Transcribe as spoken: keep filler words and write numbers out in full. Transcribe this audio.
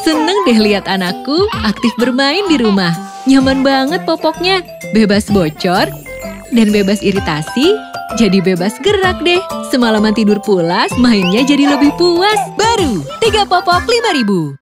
Seneng deh lihat anakku aktif bermain di rumah. Nyaman banget popoknya, bebas bocor dan bebas iritasi. Jadi bebas gerak deh. Semalaman tidur pulas, mainnya jadi lebih puas. Baru, tiga popok lima ribu.